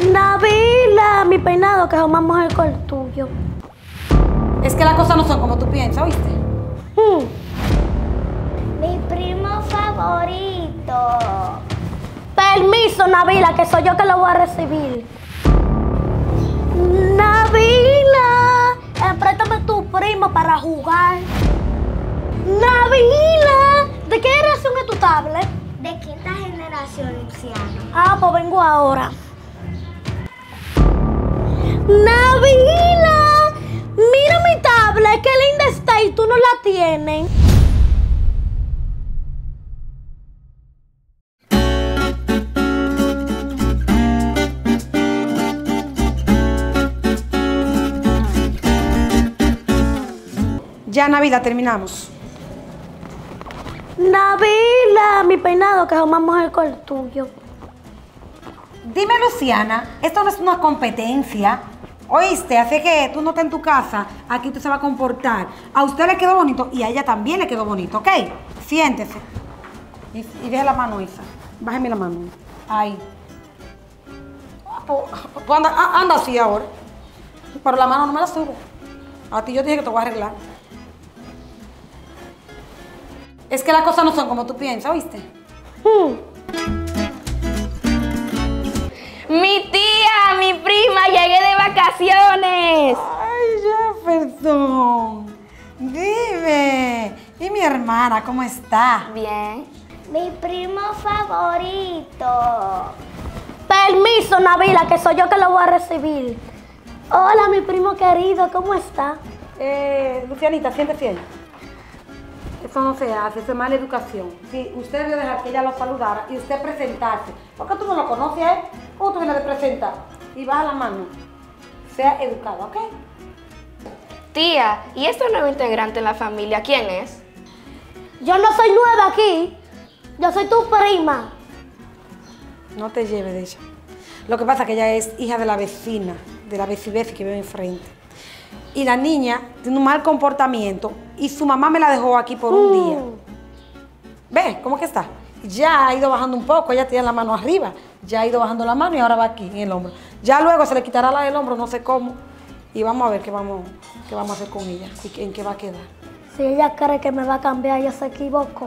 Nabila, mi peinado que es más mejor que el tuyo. Es que las cosas no son como tú piensas, ¿oíste? Mi primo favorito. Permiso, Nabila, que soy yo que lo voy a recibir. Nabila, préstame tu primo para jugar. Nabila, ¿de qué generación es tu tablet? De quinta generación, Luciano. Ah, pues vengo ahora. Nabila, mira mi tablet, qué linda está y tú no la tienes. Ya, Navidad, terminamos. Nabila, mi peinado que es más mejor que el tuyo. Dime, Luciana, esto no es una competencia. ¿Oíste? Así que tú no estás en tu casa, aquí usted se va a comportar. A usted le quedó bonito y a ella también le quedó bonito, ¿ok? Siéntese. Y deje la mano, Isa. Bájeme la mano. Ahí. Pues anda así ahora. Pero la mano no me la subo. A ti yo te dije que te voy a arreglar. Es que las cosas no son como tú piensas, ¿oíste? Mi tía, mi prima, llegué de vacaciones. Ay, Jefferson. Dime. ¿Y mi hermana cómo está? Bien. Mi primo favorito. Permiso, Nabila, que soy yo que lo voy a recibir. Hola, mi primo querido, ¿cómo está? Lucianita, siéntese ahí. Eso no se hace, eso es mala educación. Si usted debió dejar que ella lo saludara y usted presentarse. ¿Por qué tú no lo conoces a él? ¿Cómo tú vienes de presentar? Y baja la mano. Sea educado, ¿ok? Tía, ¿y este nuevo integrante en la familia quién es? Yo no soy nueva aquí. Yo soy tu prima. No te lleves de ella. Lo que pasa es que ella es hija de la vecina, de la veciveci que vive enfrente. Y la niña tiene un mal comportamiento y su mamá me la dejó aquí por un día. ¿Ves cómo que está? Ya ha ido bajando un poco, ella tiene la mano arriba, ya ha ido bajando la mano y ahora va aquí en el hombro. Ya luego se le quitará la del hombro, no sé cómo, y vamos a ver qué vamos a hacer con ella y en qué va a quedar. Si ella cree que me va a cambiar, ella se equivocó.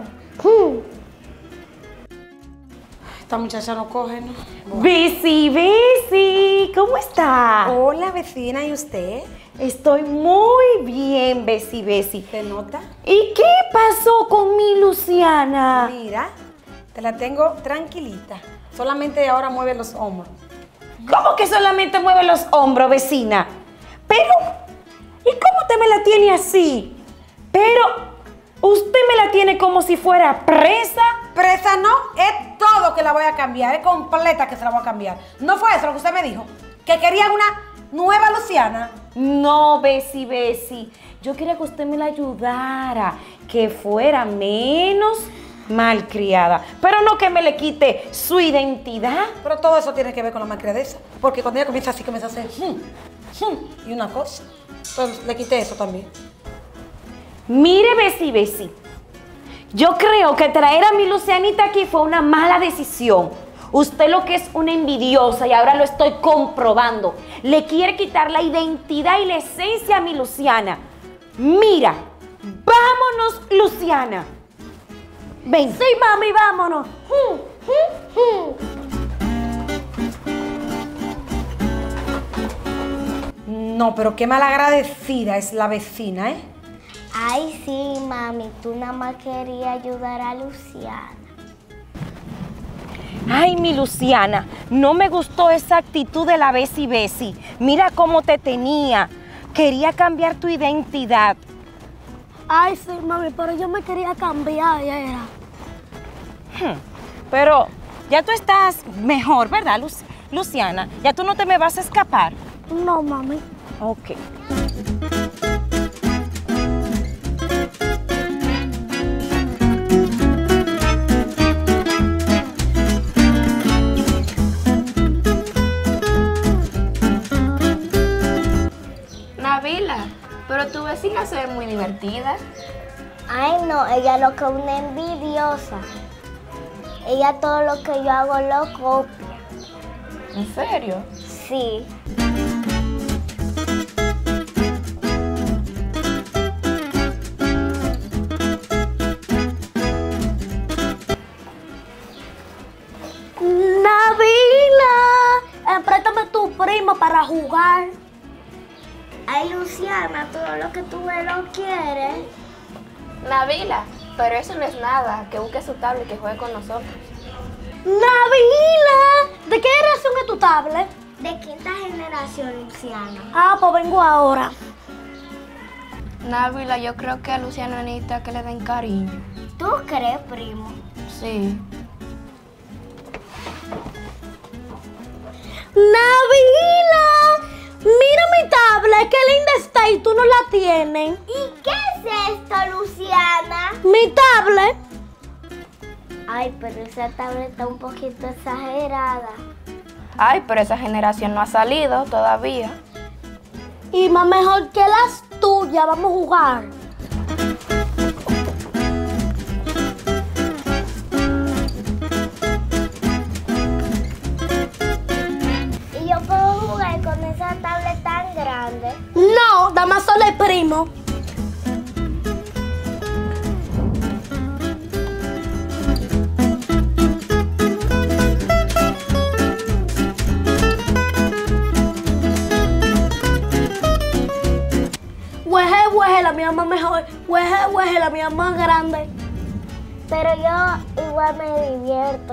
Esta muchacha no coge, ¿no? Bueno. Besi, ¿cómo está? Hola, vecina, ¿y usted? Estoy muy bien, Besi. ¿Te nota? ¿Y qué pasó con mi Luciana? Mira, te la tengo tranquilita. Solamente ahora mueve los hombros. ¿Cómo que solamente mueve los hombros, vecina? Pero, ¿y cómo usted me la tiene así? Pero, usted me la tiene como si fuera presa. Presa no, es todo que la voy a cambiar, es completa que se la voy a cambiar. ¿No fue eso lo que usted me dijo? ¿Que quería una nueva Luciana? No, Besi. Yo quería que usted me la ayudara, que fuera menos malcriada, pero no que me le quite su identidad. Pero todo eso tiene que ver con la malcriadeza, porque cuando ella comienza así, comienza a hacer y una cosa. Entonces le quité eso también. Mire, Besi, yo creo que traer a mi Lucianita aquí fue una mala decisión. Usted lo que es una envidiosa y ahora lo estoy comprobando. Le quiere quitar la identidad y la esencia a mi Luciana. Mira, vámonos, Luciana. Ven. Sí, mami, vámonos. No, pero qué malagradecida es la vecina, ¿eh? Ay, sí, mami, tú nada más querías ayudar a Luciana. Ay, mi Luciana, no me gustó esa actitud de la Besi. Mira cómo te tenía. Quería cambiar tu identidad. Ay, sí, mami, pero yo me quería cambiar, ya era. Pero ya tú estás mejor, ¿verdad, Luciana? Ya tú no te me vas a escapar. No, mami. Ok. Nabila, pero tu vecina se ve muy divertida. Ay, no, ella lo que es una envidiosa. Ella todo lo que yo hago lo copia. ¿En serio? Sí. Nabila, préstame tu primo para jugar. Ay, Luciana, todo lo que tú me lo quieres. Nabila, pero eso no es nada. Que busque su tablet y que juegue con nosotros. Nabila, ¿de qué generación es tu tablet? De quinta generación, Luciana. Ah, pues vengo ahora. Nabila, yo creo que a Luciana necesita que le den cariño. ¿Tú crees, primo? Sí. Nabila, mira mi tablet, qué linda está y tú no la tienes. ¿Y qué es esto, Luciana? Mi tablet. Ay, pero esa tablet está un poquito exagerada. Ay, pero esa generación no ha salido todavía. Y más mejor que las tuyas, vamos a jugar. ¿Y yo puedo jugar con esa tablet tan grande? No, nada más solo el primo. Hueje, la mía más mejor. Hueje, la mía más grande. Pero yo igual me divierto.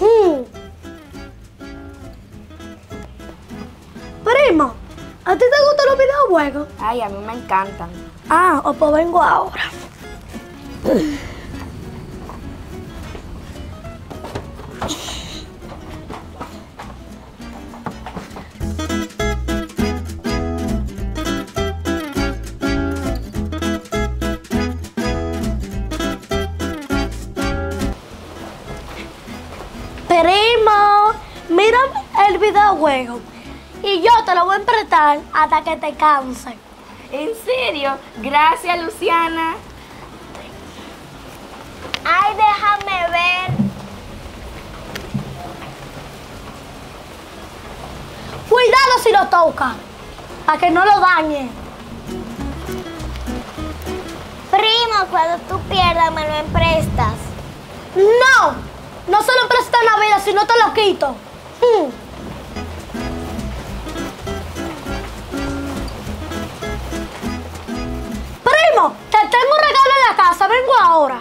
Primo, ¿a ti te gustan los videojuegos? Ay, a mí me encantan. Ah, pues vengo ahora. Primo, mira el videojuego y yo te lo voy a prestar hasta que te canses. ¿En serio? Gracias, Luciana. Ay, déjame ver. Cuidado si lo tocas, para que no lo dañe. Primo, cuando tú pierdas me lo emprestas. No se lo prestas a Nabila, si no te lo quito. Primo, te tengo un regalo en la casa, vengo ahora.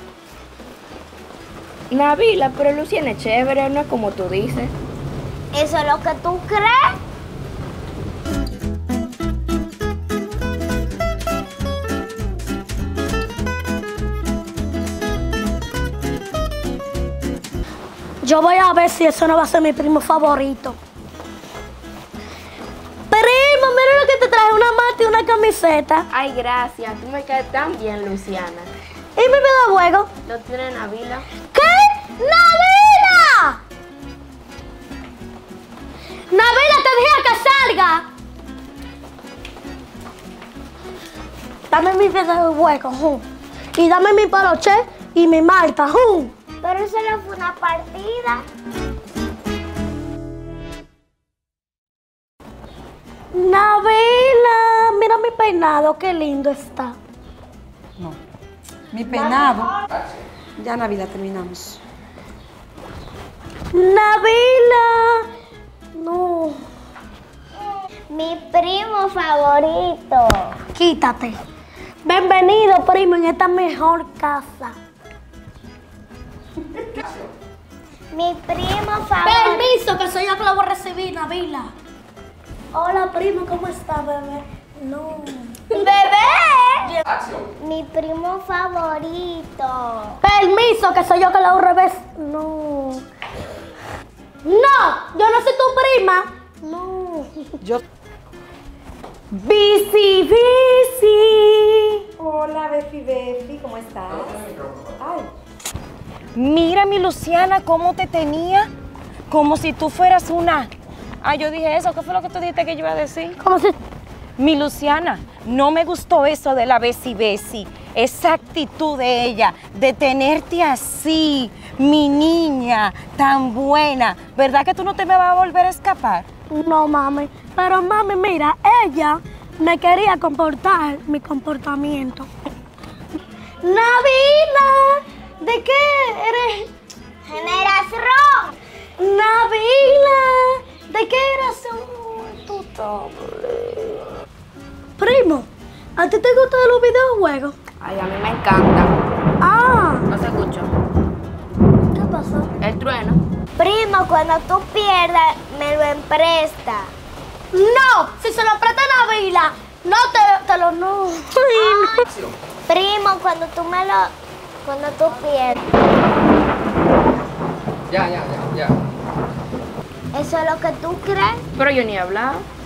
Nabila, pero Luciana es chévere, no es como tú dices. ¿Eso es lo que tú crees? Yo voy a ver si eso no va a ser mi primo favorito. Primo, mira lo que te traje, una manta y una camiseta. Ay, gracias. Tú me caes tan bien, Luciana. ¿Y mi videojuego? ¿Lo tiene Nabila? ¿Qué? ¡Nabila! ¡Nabila, te dije que salga! Dame mi videojuego, y dame mi peluche y mi malta, Pero eso no fue una partida. Nabila, mira mi peinado, qué lindo está. No. Mi peinado. Ya, Nabila, terminamos. Nabila, no. Mi primo favorito. Quítate. Bienvenido, primo, en esta mejor casa. Mi primo favorito. Permiso, que soy yo que lo voy a recibir, Nabila. Hola, primo, ¿cómo está, bebé? No. ¡Bebé! Mi primo favorito. Permiso, que soy yo que lo voy a recibir. No. No, yo no soy tu prima. No. Yo. Bici, bici. Hola, Befi, ¿cómo estás? Ay. Mira, mi Luciana, cómo te tenía. Como si tú fueras una... Ah, yo dije eso. ¿Qué fue lo que tú dijiste que yo iba a decir? ¿Cómo se...? Mi Luciana, no me gustó eso de la besi besi. Esa actitud de ella, de tenerte así, Mi niña, tan buena. ¿Verdad que tú no te me vas a volver a escapar? No, mami. Pero, mami, mira, ella me quería comportar mi comportamiento. Nabila, ¿de qué eres? Generación. Nabila, ¿de qué eres tu primo? ¿A ti te gustan los videojuegos? Ay, a mí me encanta. Ah, No se escucha. ¿qué pasó? El trueno. Primo, cuando tú pierdas, me lo empresta. No, si se lo presta Nabila, no te lo no. Primo, cuando tú pierdas. Ya. ¿Eso es lo que tú crees? Pero yo ni he hablado.